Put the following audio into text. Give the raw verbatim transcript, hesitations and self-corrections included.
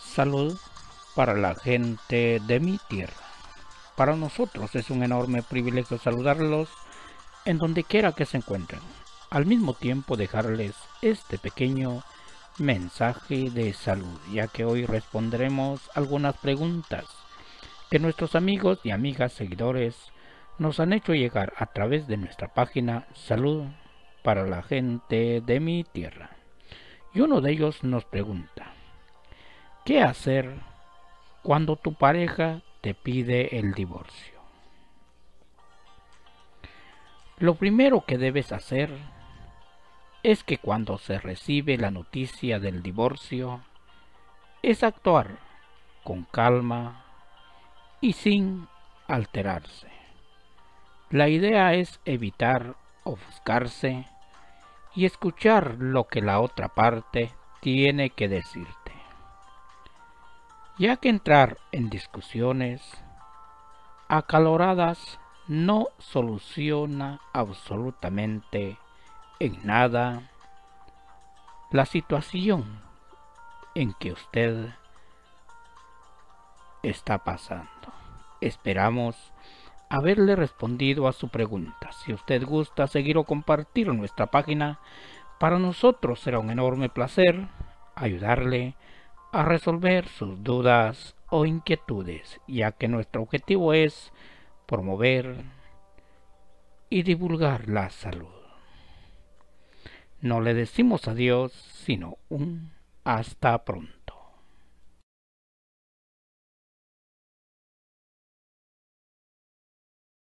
Salud para la gente de mi tierra. Para nosotros es un enorme privilegio saludarlos en donde quiera que se encuentren. Al mismo tiempo dejarles este pequeño mensaje de salud, ya que hoy responderemos algunas preguntas que nuestros amigos y amigas seguidores nos han hecho llegar a través de nuestra página Salud para la gente de mi tierra. Y uno de ellos nos pregunta: ¿qué hacer cuando tu pareja te pide el divorcio? Lo primero que debes hacer es que cuando se recibe la noticia del divorcio, es actuar con calma y sin alterarse. La idea es evitar ofuscarse y escuchar lo que la otra parte tiene que decirte, ya que entrar en discusiones acaloradas no soluciona absolutamente en nada la situación en que usted está pasando. Esperamos haberle respondido a su pregunta. Si usted gusta seguir o compartir nuestra página, para nosotros será un enorme placer ayudarle a resolver sus dudas o inquietudes, ya que nuestro objetivo es promover y divulgar la salud. No le decimos adiós, sino un hasta pronto.